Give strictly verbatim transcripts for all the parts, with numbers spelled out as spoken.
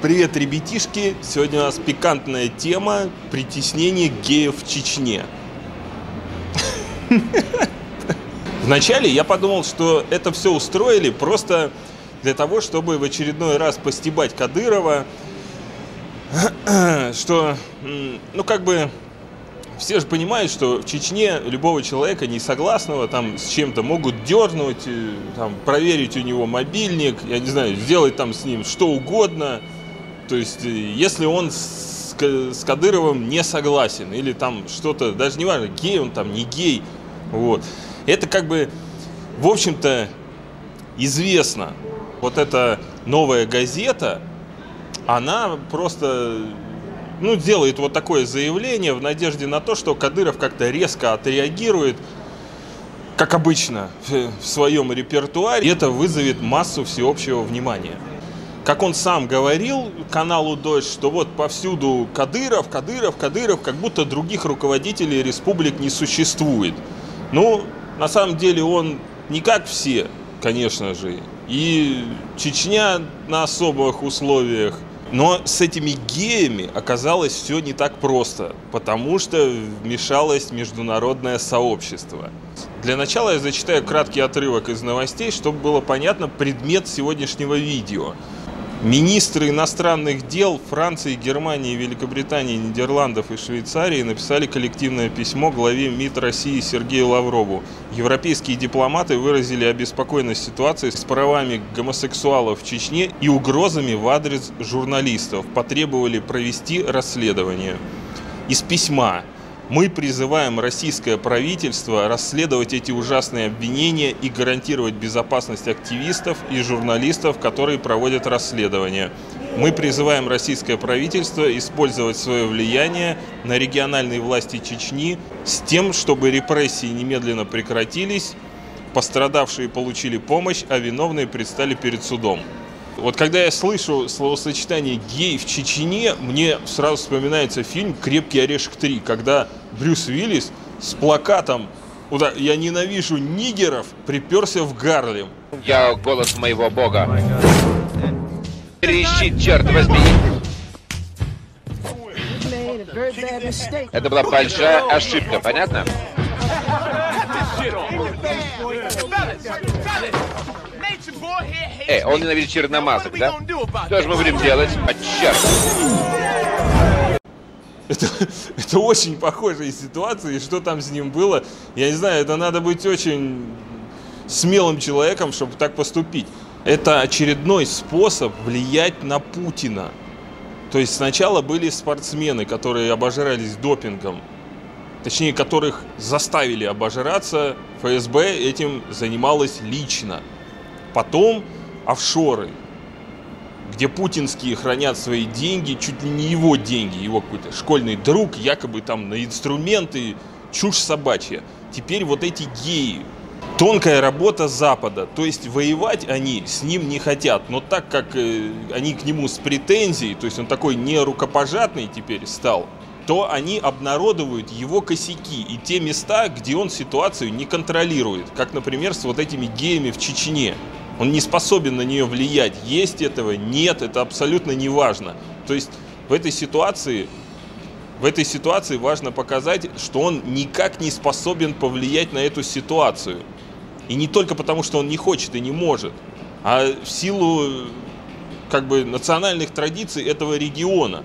Привет, ребятишки! Сегодня у нас пикантная тема – притеснение геев в Чечне. Вначале я подумал, что это все устроили просто для того, чтобы в очередной раз постебать Кадырова, что, ну как бы, все же понимают, что в Чечне любого человека несогласного там с чем-то могут дернуть, там, проверить у него мобильник, я не знаю, сделать там с ним что угодно. То есть, если он с, с Кадыровым не согласен, или там что-то, даже не важно, гей он там, не гей, вот. Это как бы, в общем-то, известно. Вот эта новая газета, она просто, ну, делает вот такое заявление в надежде на то, что Кадыров как-то резко отреагирует, как обычно, в, в своем репертуаре. И это вызовет массу всеобщего внимания. Как он сам говорил каналу «Дождь», что вот повсюду Кадыров, Кадыров, Кадыров, как будто других руководителей республик не существует. Ну, на самом деле он не как все, конечно же, и Чечня на особых условиях. Но с этими геями оказалось все не так просто, потому что вмешалось международное сообщество. Для начала я зачитаю краткий отрывок из новостей, чтобы было понятно предмет сегодняшнего видео. Министры иностранных дел Франции, Германии, Великобритании, Нидерландов и Швейцарии написали коллективное письмо главе МИД России Сергею Лаврову. Европейские дипломаты выразили обеспокоенность ситуацией с правами гомосексуалов в Чечне и угрозами в адрес журналистов. Потребовали провести расследование. Из письма. Мы призываем российское правительство расследовать эти ужасные обвинения и гарантировать безопасность активистов и журналистов, которые проводят расследование. Мы призываем российское правительство использовать свое влияние на региональные власти Чечни с тем, чтобы репрессии немедленно прекратились, пострадавшие получили помощь, а виновные предстали перед судом. Вот когда я слышу словосочетание «гей в Чечне», мне сразу вспоминается фильм «Крепкий орешек три», когда Брюс Уиллис с плакатом «Я ненавижу нигеров» приперся в Гарлем. Я голос моего бога. Переищи, черт возьми. Это была большая ошибка, понятно? Эй, он ненавидит черномазок, да? Что же мы будем делать? А черт! Это, это очень похожая ситуация, и что там с ним было, я не знаю, это надо быть очень смелым человеком, чтобы так поступить. Это очередной способ влиять на Путина. То есть сначала были спортсмены, которые обожрались допингом, точнее, которых заставили обожраться, ФСБ этим занималась лично. Потом офшоры, где путинские хранят свои деньги, чуть ли не его деньги, его какой-то школьный друг, якобы там на инструменты, чушь собачья. Теперь вот эти геи. Тонкая работа Запада, то есть воевать они с ним не хотят, но так как э, они к нему с претензией, то есть он такой не рукопожатный теперь стал, то они обнародовывают его косяки и те места, где он ситуацию не контролирует, как, например, с вот этими геями в Чечне. Он не способен на нее влиять. Есть этого, нет, это абсолютно не важно. То есть в этой ситуации, в этой ситуации важно показать, что он никак не способен повлиять на эту ситуацию. И не только потому, что он не хочет и не может, а в силу как бы национальных традиций этого региона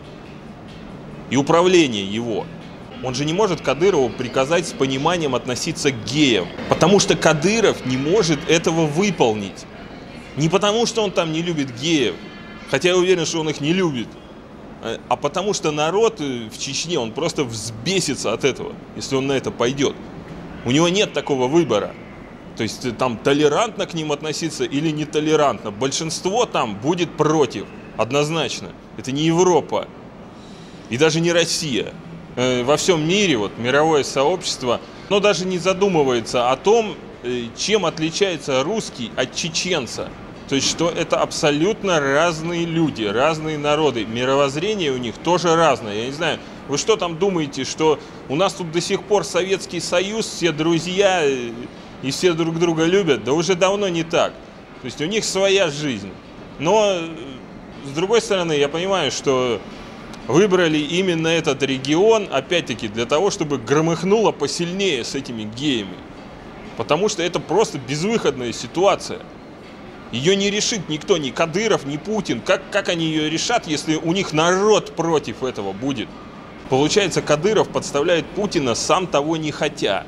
и управления его. Он же не может Кадырову приказать с пониманием относиться к геям, потому что Кадыров не может этого выполнить. Не потому, что он там не любит геев, хотя я уверен, что он их не любит, а потому что народ в Чечне, он просто взбесится от этого, если он на это пойдет. У него нет такого выбора. То есть там толерантно к ним относиться или нетолерантно. Большинство там будет против, однозначно. Это не Европа и даже не Россия. Во всем мире, вот, мировое сообщество, оно даже не задумывается о том, чем отличается русский от чеченца. То есть, что это абсолютно разные люди, разные народы. Мировоззрение у них тоже разное. Я не знаю, вы что там думаете, что у нас тут до сих пор Советский Союз, все друзья и все друг друга любят? Да уже давно не так. То есть, у них своя жизнь. Но с другой стороны, я понимаю, что выбрали именно этот регион, опять-таки, для того, чтобы громыхнуло посильнее с этими геями. Потому что это просто безвыходная ситуация. Ее не решит никто, ни Кадыров, ни Путин. Как, как они ее решат, если у них народ против этого будет? Получается, Кадыров подставляет Путина, сам того не хотя.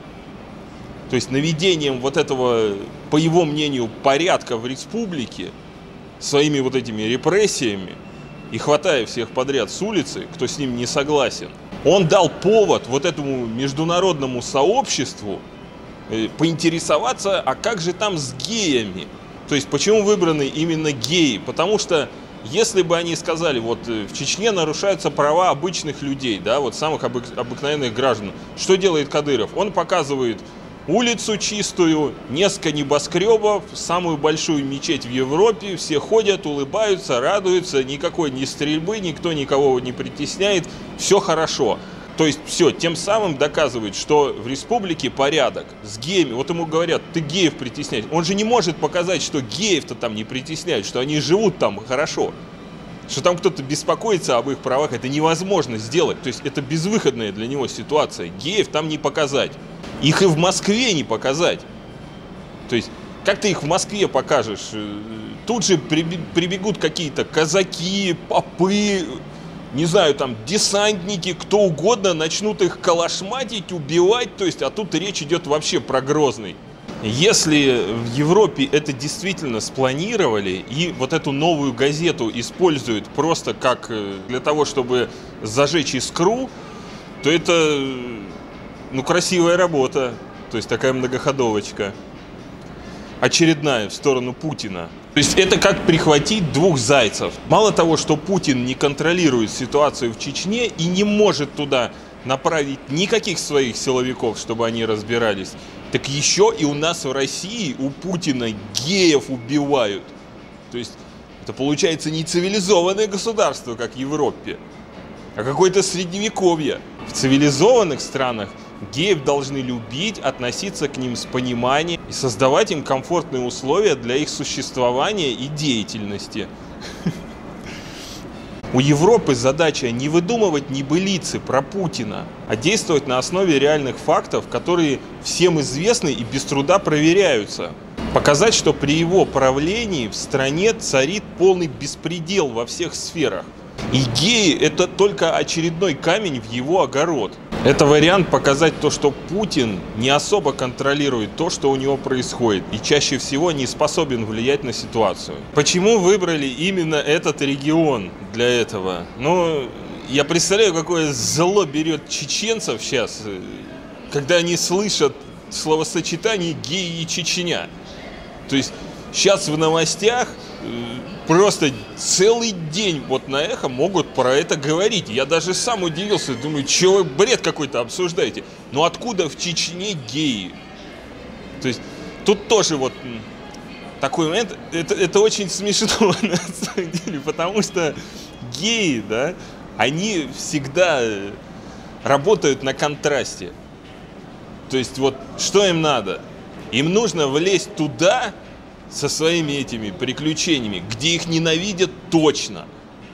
То есть наведением вот этого, по его мнению, порядка в республике, своими вот этими репрессиями, и хватая всех подряд с улицы, кто с ним не согласен, он дал повод вот этому международному сообществу поинтересоваться, а как же там с геями? То есть почему выбраны именно геи? Потому что если бы они сказали, вот в Чечне нарушаются права обычных людей, да, вот самых обык, обыкновенных граждан, что делает Кадыров? Он показывает улицу чистую, несколько небоскребов, самую большую мечеть в Европе, все ходят, улыбаются, радуются, никакой ни стрельбы, никто никого не притесняет, все хорошо. То есть все, тем самым доказывает, что в республике порядок с геями. Вот ему говорят, ты геев притесняешь. Он же не может показать, что геев-то там не притесняют, что они живут там хорошо. Что там кто-то беспокоится об их правах, это невозможно сделать. То есть это безвыходная для него ситуация. Геев там не показать. Их и в Москве не показать. То есть как ты их в Москве покажешь? Тут же прибегут какие-то казаки, попы, не знаю, там, десантники, кто угодно, начнут их калашматить, убивать, то есть, а тут речь идет вообще про Грозный. Если в Европе это действительно спланировали, и вот эту новую газету используют просто как для того, чтобы зажечь искру, то это, ну, красивая работа, то есть, такая многоходовочка. Очередная в сторону Путина. То есть это как прихватить двух зайцев. Мало того, что Путин не контролирует ситуацию в Чечне и не может туда направить никаких своих силовиков, чтобы они разбирались, так еще и у нас в России у Путина геев убивают. То есть это получается не цивилизованное государство, как в Европе, а какое-то средневековье. В цивилизованных странах геев должны любить, относиться к ним с пониманием и создавать им комфортные условия для их существования и деятельности. У Европы задача не выдумывать небылицы про Путина, а действовать на основе реальных фактов, которые всем известны и без труда проверяются. Показать, что при его правлении в стране царит полный беспредел во всех сферах. И геи – это только очередной камень в его огород. Это вариант показать то, что Путин не особо контролирует то, что у него происходит, и чаще всего не способен влиять на ситуацию. Почему выбрали именно этот регион для этого? Ну, я представляю, какое зло берет чеченцев сейчас, когда они слышат словосочетание «геи» и «Чечня». То есть сейчас в новостях просто целый день вот на Эхо могут про это говорить. Я даже сам удивился, думаю, что вы бред какой-то обсуждаете. Но откуда в Чечне геи? То есть тут тоже вот такой момент, это, это очень смешно на самом деле, потому что геи, да, они всегда работают на контрасте. То есть вот что им надо? Им нужно влезть туда со своими этими приключениями, где их ненавидят точно,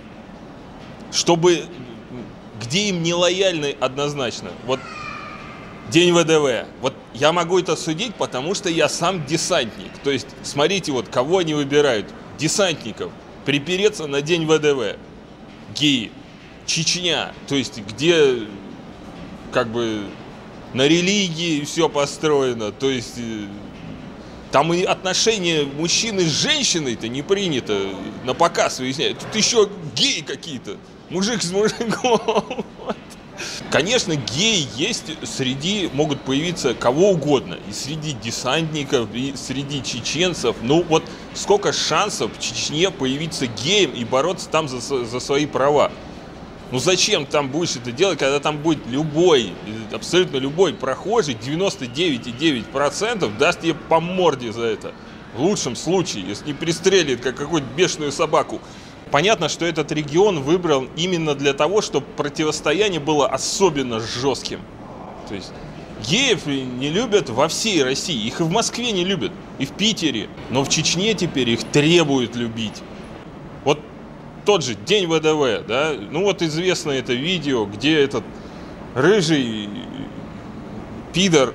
чтобы, где им не лояльны однозначно. Вот День вэ дэ вэ. Вот я могу это судить, потому что я сам десантник. То есть, смотрите, вот кого они выбирают. Десантников. Припереться на День вэ дэ вэ. Геи. Чечня. То есть, где как бы на религии все построено. То есть там и отношения мужчины с женщиной-то не принято на показ выяснять. Тут еще геи какие-то. Мужик с мужиком. Конечно, геи есть среди, могут появиться кого угодно. И среди десантников, и среди чеченцев. Ну вот сколько шансов в Чечне появиться геем и бороться там за, за свои права. Ну зачем там будешь это делать, когда там будет любой, абсолютно любой прохожий, девяносто девять и девять десятых процента даст тебе по морде за это. В лучшем случае, если не пристрелит, как какую-то бешеную собаку. Понятно, что этот регион выбран именно для того, чтобы противостояние было особенно жестким. То есть геев не любят во всей России, их и в Москве не любят, и в Питере. Но в Чечне теперь их требуют любить. Вот тот же День ВДВ, да, ну вот известно это видео, где этот рыжий пидор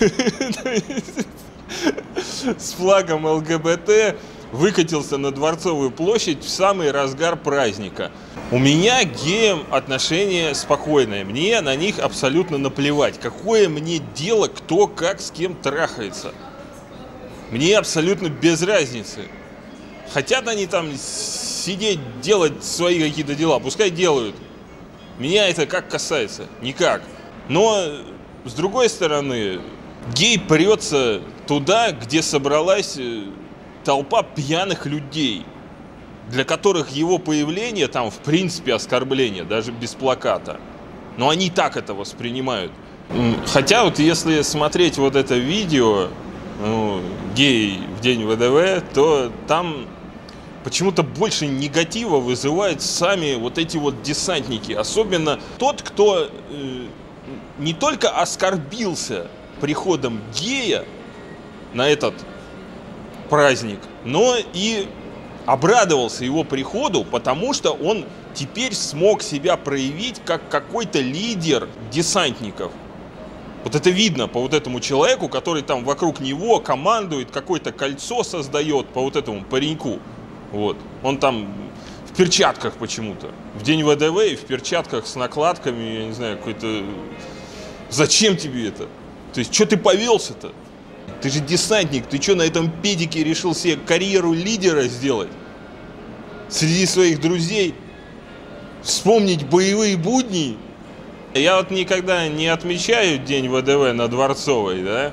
с флагом ЛГБТ выкатился на Дворцовую площадь в самый разгар праздника. У меня к геям отношение спокойное, мне на них абсолютно наплевать. Какое мне дело, кто как с кем трахается? Мне абсолютно без разницы. Хотят они там сидеть, делать свои какие-то дела, пускай делают. Меня это как касается? Никак. Но, с другой стороны, гей прется туда, где собралась толпа пьяных людей, для которых его появление там, в принципе, оскорбление, даже без плаката. Но они так это воспринимают. Хотя вот если смотреть вот это видео, ну, гей в день ВДВ, то там почему-то больше негатива вызывают сами вот эти вот десантники. Особенно тот, кто э, не только оскорбился приходом гея на этот праздник, но и обрадовался его приходу, потому что он теперь смог себя проявить как какой-то лидер десантников. Вот это видно по вот этому человеку, который там вокруг него командует, какое-то кольцо создает по вот этому пареньку. Вот. Он там в перчатках почему-то. В день ВДВ и в перчатках с накладками, я не знаю, какой-то... Зачем тебе это? То есть, что ты повелся-то? Ты же десантник, ты что на этом педике решил себе карьеру лидера сделать? Среди своих друзей? Вспомнить боевые будни? Я вот никогда не отмечаю День ВДВ на Дворцовой, да?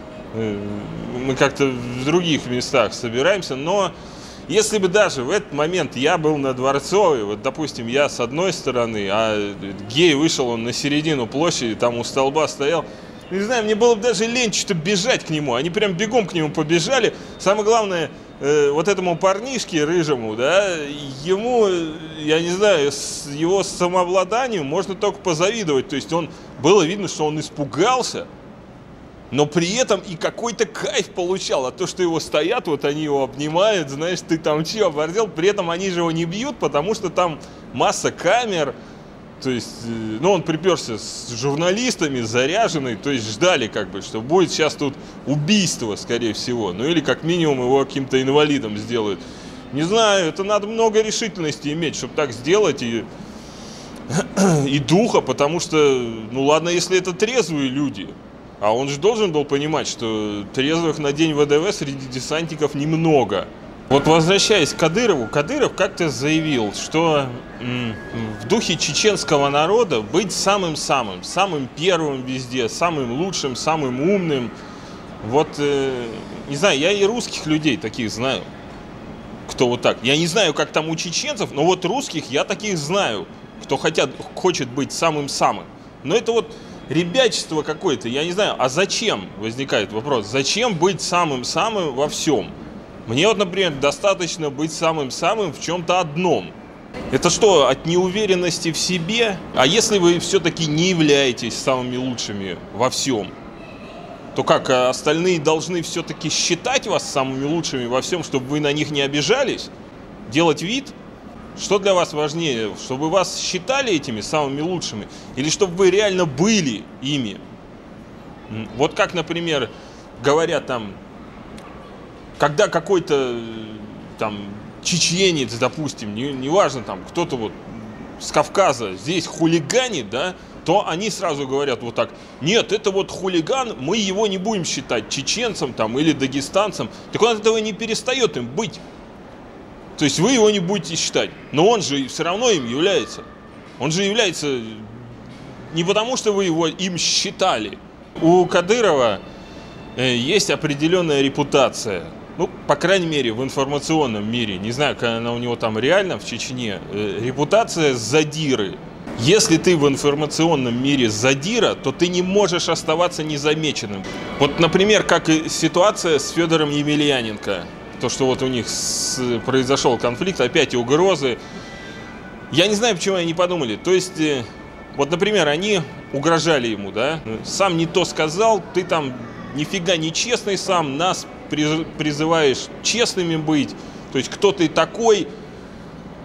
Мы как-то в других местах собираемся, но если бы даже в этот момент я был на Дворцовой, вот, допустим, я с одной стороны, а гей вышел, он на середину площади, там у столба стоял, не знаю, мне было бы даже лень что-то бежать к нему. Они прям бегом к нему побежали. Самое главное, э, вот этому парнишке рыжему, да, ему, я не знаю, с его самообладанию можно только позавидовать. То есть он, было видно, что он испугался, но при этом и какой-то кайф получал. А то, что его стоят, вот они его обнимают, знаешь, ты там че, оборзел, при этом они же его не бьют, потому что там масса камер. То есть, ну, он приперся с журналистами, заряженный, то есть ждали, как бы, что будет сейчас тут убийство, скорее всего. Ну, или как минимум его каким-то инвалидом сделают. Не знаю, это надо много решительности иметь, чтобы так сделать, и, и духа, потому что, ну, ладно, если это трезвые люди, а он же должен был понимать, что трезвых на день ВДВ среди десантников немного. Вот возвращаясь к Кадырову, Кадыров как-то заявил, что м, в духе чеченского народа быть самым-самым, самым первым везде, самым лучшим, самым умным. Вот, э, не знаю, я и русских людей таких знаю, кто вот так. Я не знаю, как там у чеченцев, но вот русских я таких знаю, кто хотят, хочет быть самым-самым. Но это вот ребячество какое-то, я не знаю, а зачем, возникает вопрос, зачем быть самым-самым во всем? Мне вот, например, достаточно быть самым-самым в чем-то одном. Это что, от неуверенности в себе? А если вы все-таки не являетесь самыми лучшими во всем, то как, остальные должны все-таки считать вас самыми лучшими во всем, чтобы вы на них не обижались? Делать вид? Что для вас важнее? Чтобы вас считали этими самыми лучшими? Или чтобы вы реально были ими? Вот как, например, говорят там... Когда какой-то там чеченец, допустим, не, неважно, там кто-то вот с Кавказа здесь хулиганит, да, то они сразу говорят вот так: нет, это вот хулиган, мы его не будем считать чеченцем там или дагестанцем. Так он от этого не перестает им быть. То есть вы его не будете считать, но он же все равно им является. Он же является не потому, что вы его им считали. У Кадырова э, есть определенная репутация. Ну, по крайней мере, в информационном мире, не знаю, как она у него там реально в Чечне, э, репутация задиры. Если ты в информационном мире задира, то ты не можешь оставаться незамеченным. Вот, например, как и ситуация с Федором Емельяненко. То, что вот у них с, произошел конфликт, опять угрозы. Я не знаю, почему они не подумали. То есть, э, вот, например, они угрожали ему, да? Сам не то сказал, ты там нифига не честный сам, нас призываешь честными быть, то есть кто ты такой,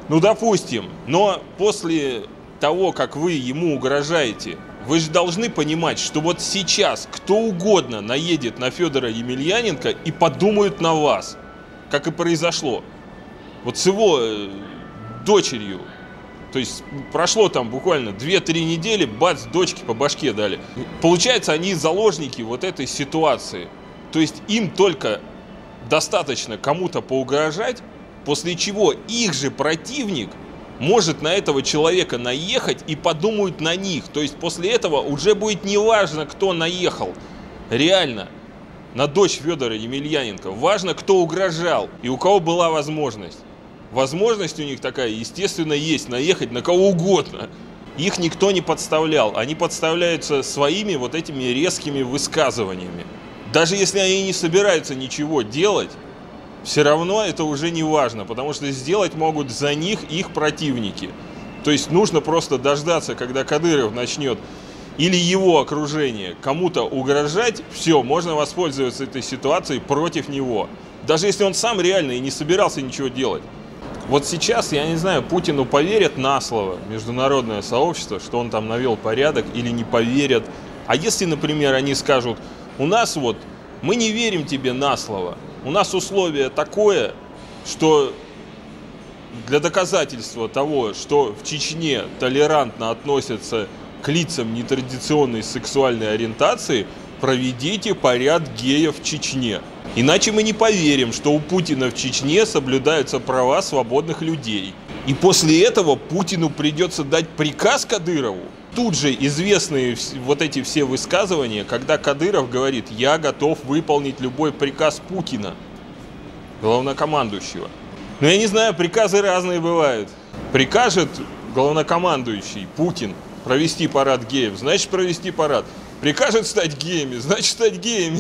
Ну, допустим, но после того, как вы ему угрожаете, вы же должны понимать, что вот сейчас кто угодно наедет на Федора Емельяненко и подумают на вас, как и произошло. Вот с его э, дочерью. То есть прошло там буквально две-три недели, бац, дочке по башке дали. Получается, они заложники вот этой ситуации. То есть им только достаточно кому-то поугрожать, после чего их же противник может на этого человека наехать и подумают на них. То есть после этого уже будет неважно, кто наехал. Реально. На дочь Федора Емельяненко. Важно, кто угрожал и у кого была возможность. Возможность у них такая, естественно, есть. Наехать на кого угодно. Их никто не подставлял. Они подставляются своими вот этими резкими высказываниями. Даже если они не собираются ничего делать, все равно это уже не важно, потому что сделать могут за них их противники. То есть нужно просто дождаться, когда Кадыров начнет или его окружение кому-то угрожать, все, можно воспользоваться этой ситуацией против него. Даже если он сам реально и не собирался ничего делать. Вот сейчас, я не знаю, Путину поверят на слово международное сообщество, что он там навел порядок, или не поверят. А если, например, они скажут, у нас вот, мы не верим тебе на слово. У нас условие такое, что для доказательства того, что в Чечне толерантно относятся к лицам нетрадиционной сексуальной ориентации, проведите парад геев в Чечне. Иначе мы не поверим, что у Путина в Чечне соблюдаются права свободных людей. И после этого Путину придется дать приказ Кадырову. Тут же известные вот эти все высказывания, когда Кадыров говорит, я готов выполнить любой приказ Путина, главнокомандующего. Но я не знаю, приказы разные бывают. Прикажет главнокомандующий Путин провести парад геев, значит провести парад. Прикажет стать геями, значит стать геями.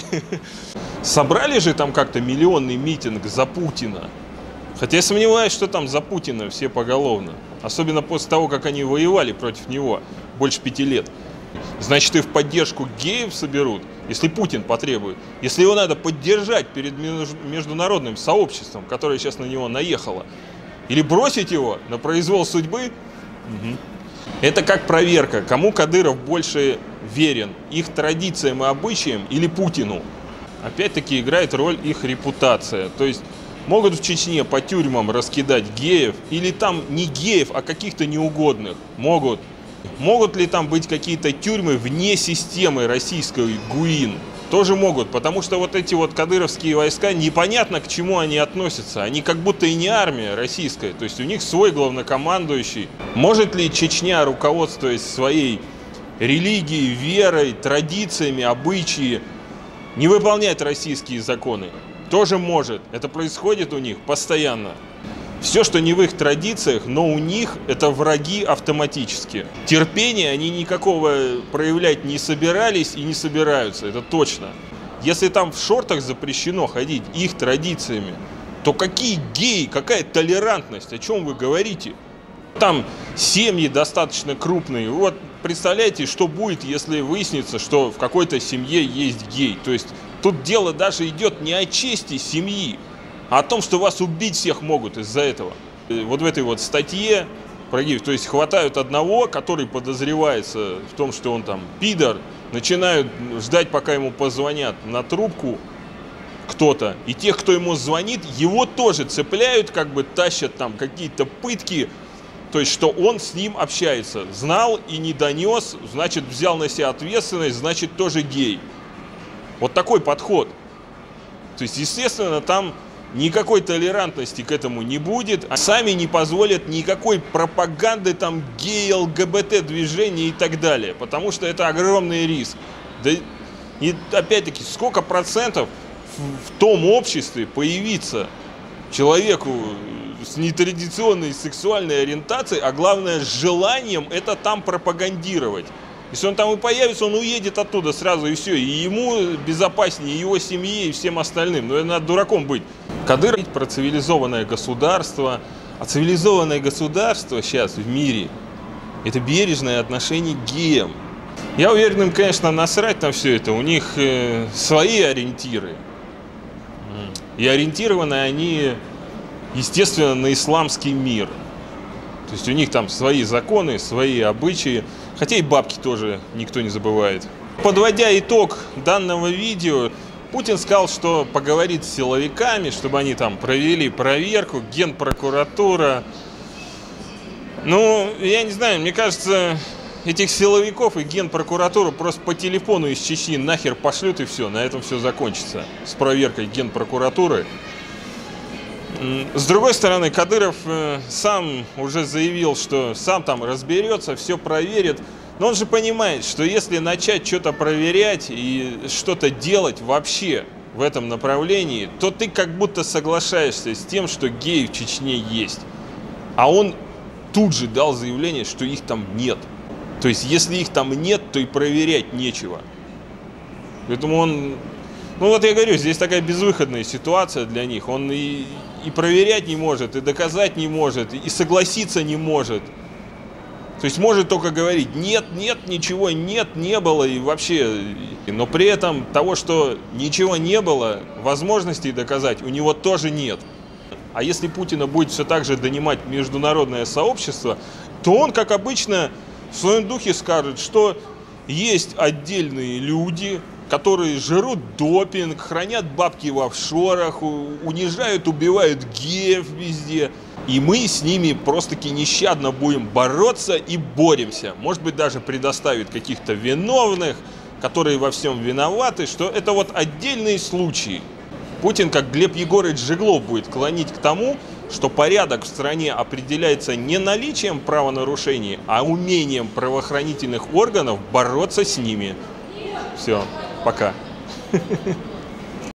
Собрали же там как-то миллионный митинг за Путина. Хотя я сомневаюсь, что там за Путина все поголовно. Особенно после того, как они воевали против него больше пяти лет. Значит, и в поддержку геев соберут, если Путин потребует. Если его надо поддержать перед международным сообществом, которое сейчас на него наехало. Или бросить его на произвол судьбы. Угу. Это как проверка, кому Кадыров больше верен. Их традициям и обычаям или Путину. Опять-таки играет роль их репутация. То есть могут в Чечне по тюрьмам раскидать геев, или там не геев, а каких-то неугодных. Могут. Могут ли там быть какие-то тюрьмы вне системы российской ГУИН? Тоже могут, потому что вот эти вот кадыровские войска, непонятно к чему они относятся. Они как будто и не армия российская, то есть у них свой главнокомандующий. Может ли Чечня, руководствуясь своей религией, верой, традициями, обычаи, не выполнять российские законы? Тоже может. Это происходит у них постоянно. Все, что не в их традициях, но у них это враги автоматически. Терпения они никакого проявлять не собирались и не собираются, это точно. Если там в шортах запрещено ходить их традициями, то какие геи, какая толерантность, о чем вы говорите? Там семьи достаточно крупные. Вот представляете, что будет, если выяснится, что в какой-то семье есть гей. То есть тут дело даже идет не о чести семьи, а о том, что вас убить всех могут из-за этого. Вот в этой вот статье про геев, то есть хватают одного, который подозревается в том, что он там пидор, начинают ждать, пока ему позвонят на трубку кто-то, и тех, кто ему звонит, его тоже цепляют, как бы тащат там какие-то пытки, то есть что он с ним общается. Знал и не донес, значит взял на себя ответственность, значит тоже гей. Вот такой подход. То есть, естественно, там никакой толерантности к этому не будет, а сами не позволят никакой пропаганды там гей, ЛГБТ движения и так далее, потому что это огромный риск. Да и опять-таки, сколько процентов в, в том обществе появится человеку с нетрадиционной сексуальной ориентацией, а главное с желанием это там пропагандировать. Если он там и появится, он уедет оттуда сразу и все. И ему безопаснее, и его семье, и всем остальным. Но надо дураком быть. Кадыров про цивилизованное государство. А цивилизованное государство сейчас в мире – это бережное отношение к геям. Я уверен, им, конечно, насрать на все это. У них э, свои ориентиры. И ориентированы они, естественно, на исламский мир. То есть у них там свои законы, свои обычаи, хотя и бабки тоже никто не забывает. Подводя итог данного видео, Путин сказал, что поговорит с силовиками, чтобы они там провели проверку, Генпрокуратура. Ну, я не знаю, мне кажется, этих силовиков и Генпрокуратуру просто по телефону из Чечни нахер пошлют, и все, на этом все закончится с проверкой Генпрокуратуры. С другой стороны, Кадыров э, сам уже заявил, что сам там разберется, все проверит. Но он же понимает, что если начать что-то проверять и что-то делать вообще в этом направлении, то ты как будто соглашаешься с тем, что геи в Чечне есть. А он тут же дал заявление, что их там нет. То есть, если их там нет, то и проверять нечего. Поэтому он... Ну вот я говорю, здесь такая безвыходная ситуация для них. Он и, и проверять не может, и доказать не может, и согласиться не может. То есть может только говорить, нет, нет, ничего нет, не было, и вообще... Но при этом того, что ничего не было, возможностей доказать у него тоже нет. А если Путина будет все так же донимать международное сообщество, то он, как обычно, в своем духе скажет, что есть отдельные люди, которые жрут допинг, хранят бабки в офшорах, унижают, убивают геев везде. И мы с ними просто-таки нещадно будем бороться и боремся. Может быть, даже предоставить каких-то виновных, которые во всем виноваты, что это вот отдельные случаи. Путин, как Глеб Егорович Жеглов, будет клонить к тому, что порядок в стране определяется не наличием правонарушений, а умением правоохранительных органов бороться с ними. Все, пока.